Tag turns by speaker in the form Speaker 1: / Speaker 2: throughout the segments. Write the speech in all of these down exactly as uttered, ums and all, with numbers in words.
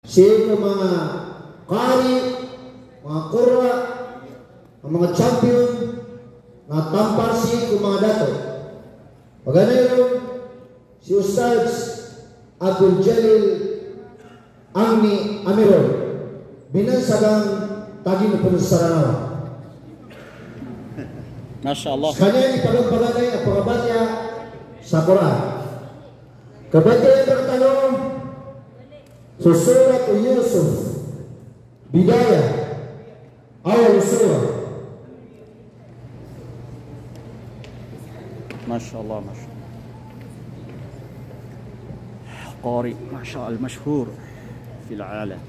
Speaker 1: Sino mga kari, mga kura, mga champion, mga tamparsi, kung mga dato. Paganayon, si Ustaz Abdul Jalil Amni Amirol, binansagang tagin po sa Saranaw.
Speaker 2: Masya Allah.
Speaker 1: Kanya ipagpagagay ang pagkabatya sa Quran. Kabatya yung pagtanong sa Surat Yusuf, Bidayah, awal surah.
Speaker 2: Masya Allah, Masya Allah. قارئ ما شاء الله المشهور في العالم.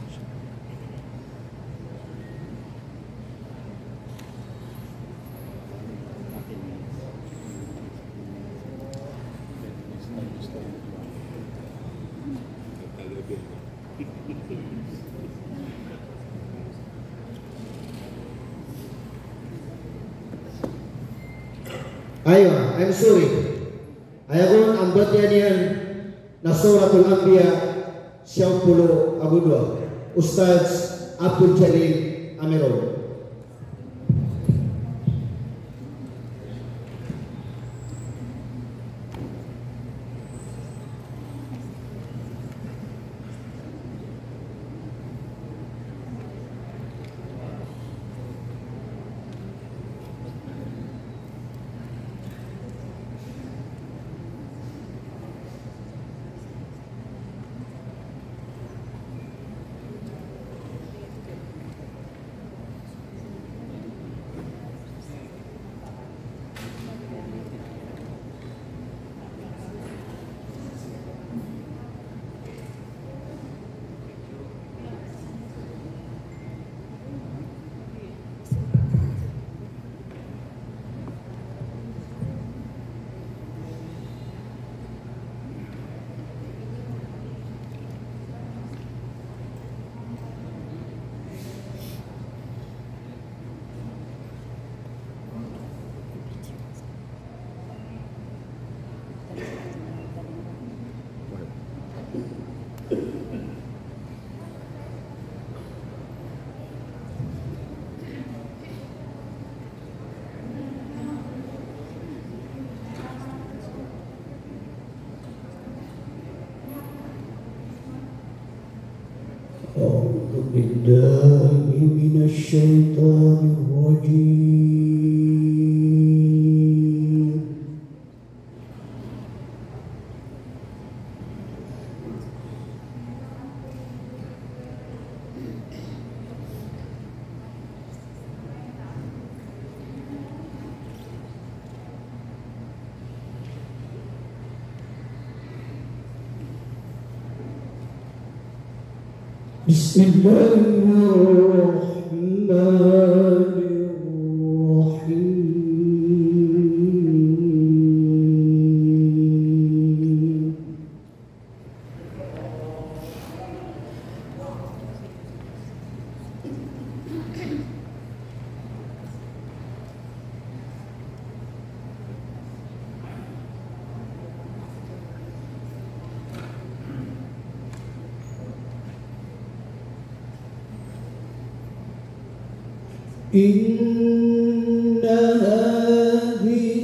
Speaker 1: Ayo, I'm sorry. Ayagon ang batya niyan na Suratul Anbiya siyam puluh agudwa. Ustaz Abdul Jalil Amirul. أعوذ بالله من الشيطان الرجيم. بسم الله الرحمن الرحيم. إن هذه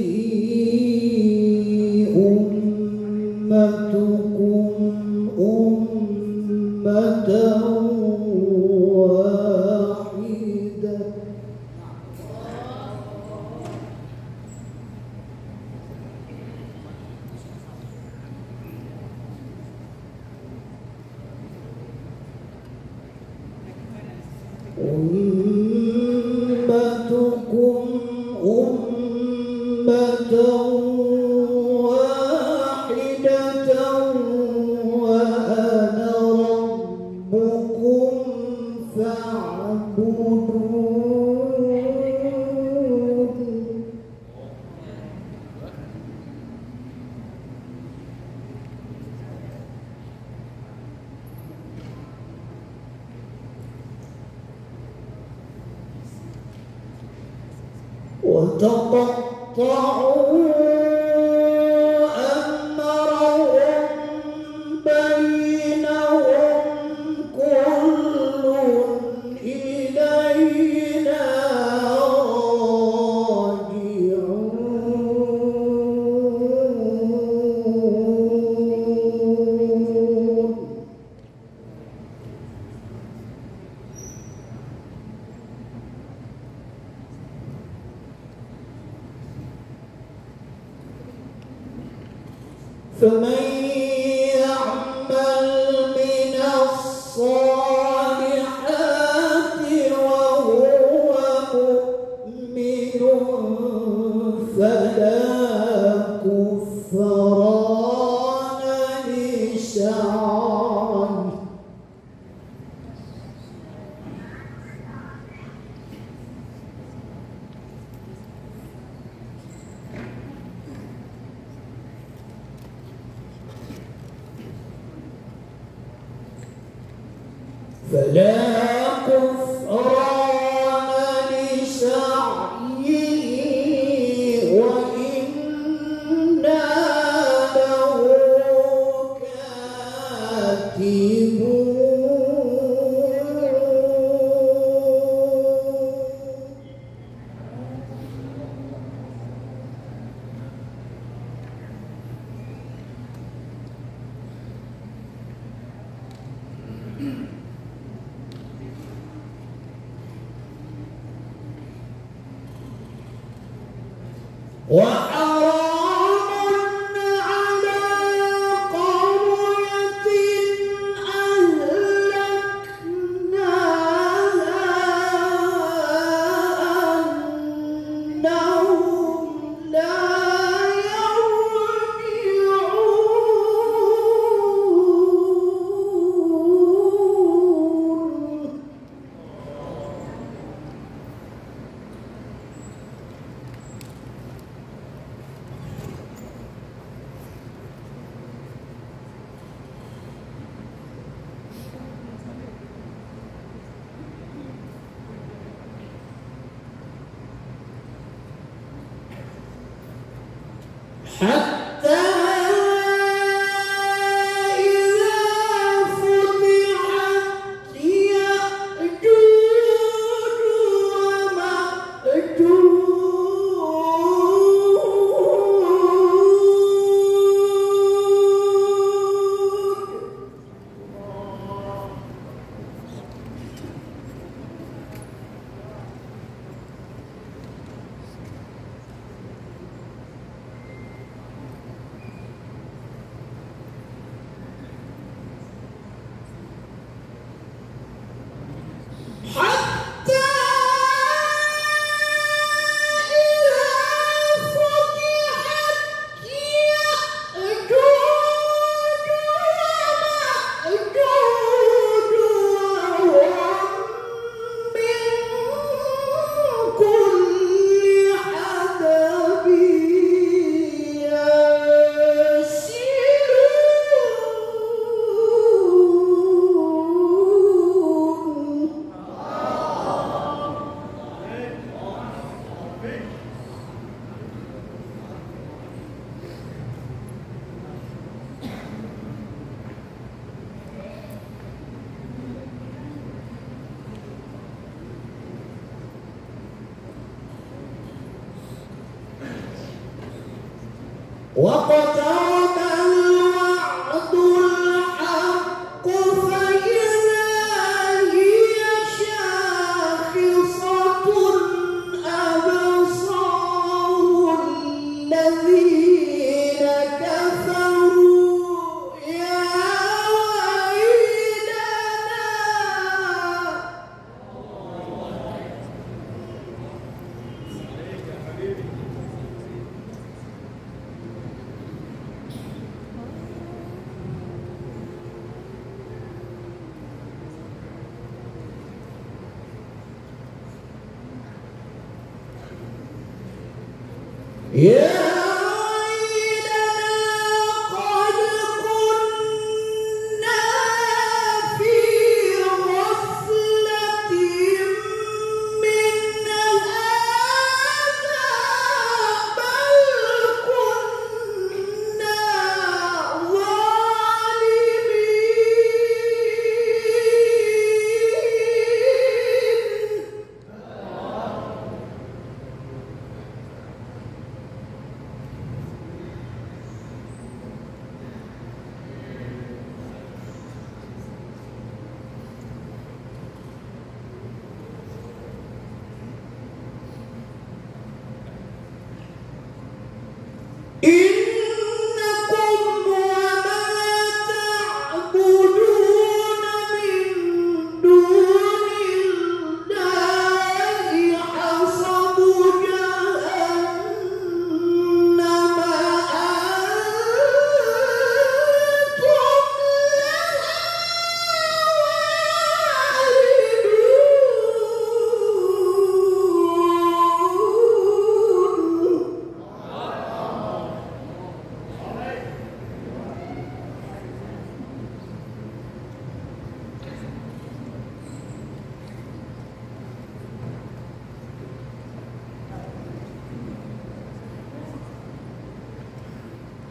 Speaker 1: أمتكم أمة واحدة أمتكم أمة واحدة وأنا ربكم فاعبدون. وتقطعوا أمرهم بينهم كل فمن يعمل من الصالحات وهو مؤمن فلا كفران لسعيه فلا كفران لسعيه وإنا له كاتبون وحرام على قرية أهلكناها أنهم لا يرجعون حتى إذا فتحت يأجوج واقترب الوعد الحق فإذا هي شاخصة أبصار الذين كفروا يا ويلنا يا ويلنا قد كنا في غفلة من هذا بل كنا ظالمين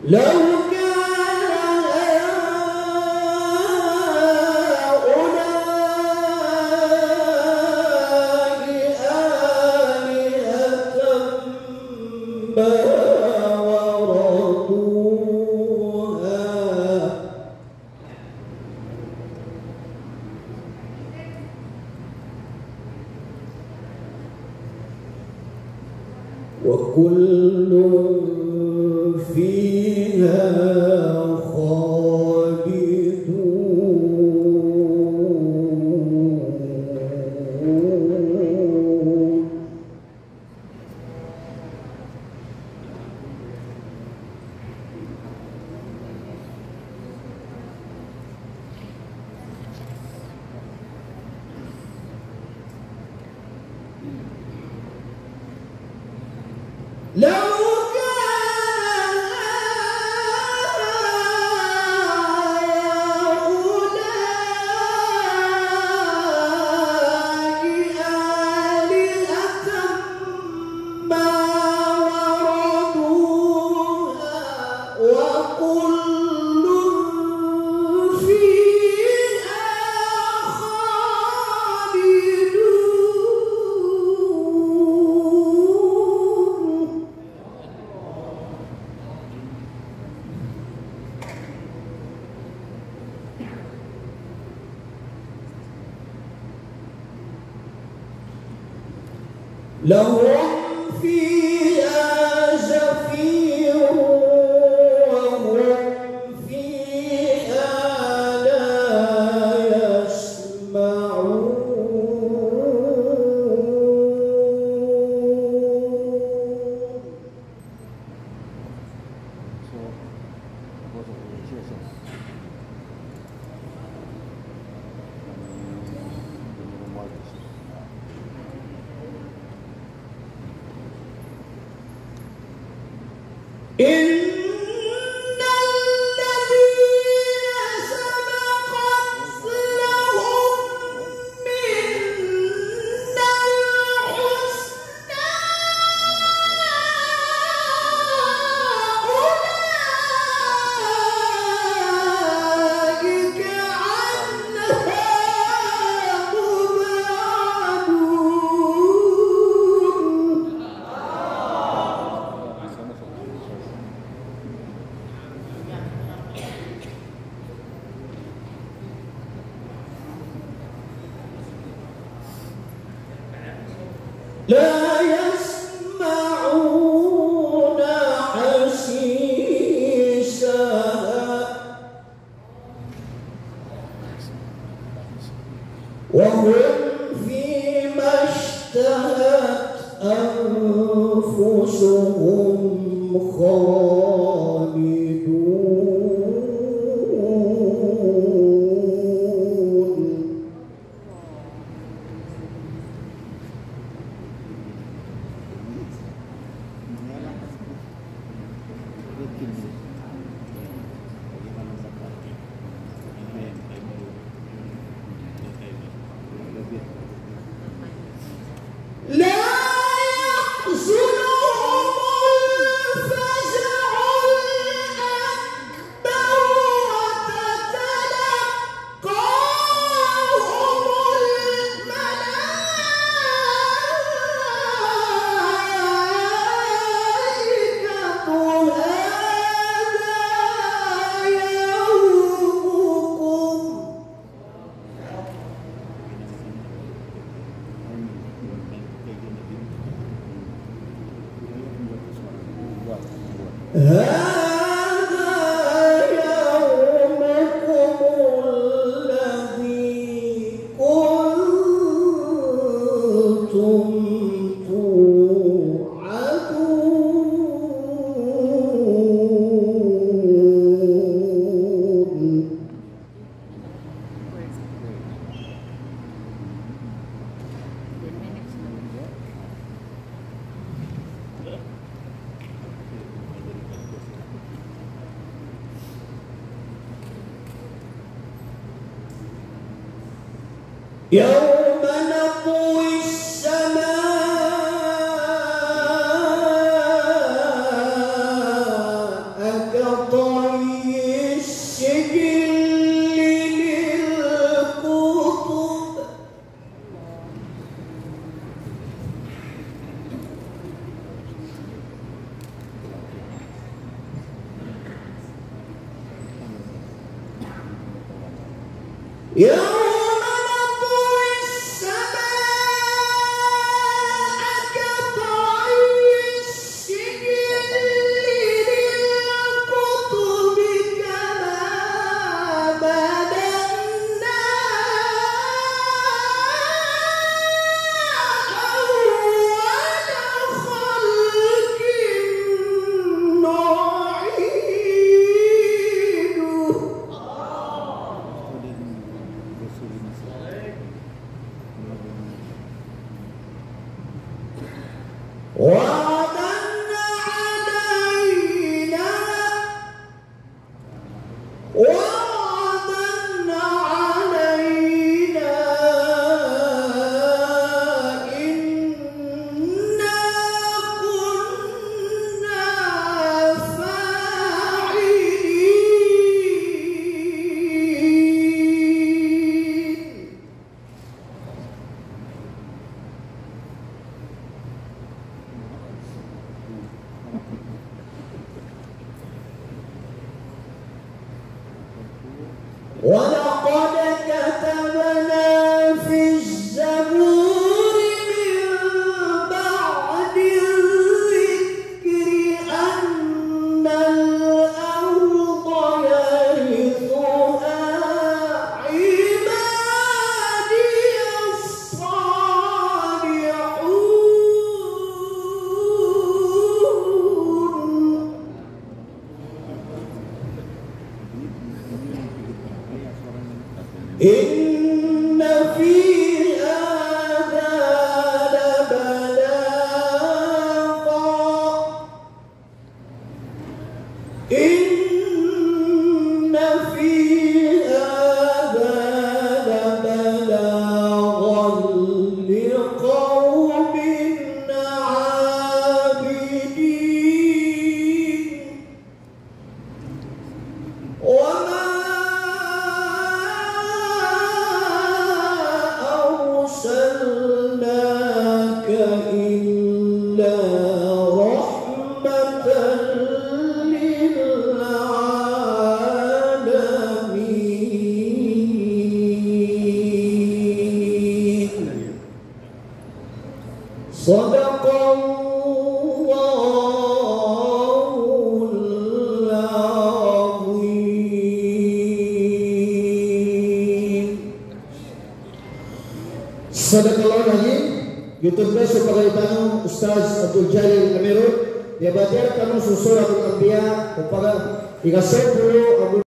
Speaker 1: لو وكل فيها خالدون. لو لهم فيها زفير وهم فيها لا يسمعون. إن الذين سبقت لهم منا الحسنى أولئك عنها لا يسمعون حسيسها وهم فيما اشتهت أنفسهم خالدون. لا يحزنهم الفزع الأكبر وتتلقاهم الملائكة هذا يومكم. هذا يومكم الذي كنتم توعدون. يوم نطوي السماء كطي إن في هذا لبلاغا إن في هذا لبلاغا لقوم عابدين وما أرسلناك إلا رحمة للعالمين. صدق الله العظيم. Sadaqallahu alazim. YouTube sebagai tamu Ustaz Abdul Jalil Amirul. Dia baca tamu surah Al-Anbiya kepada tiga puluh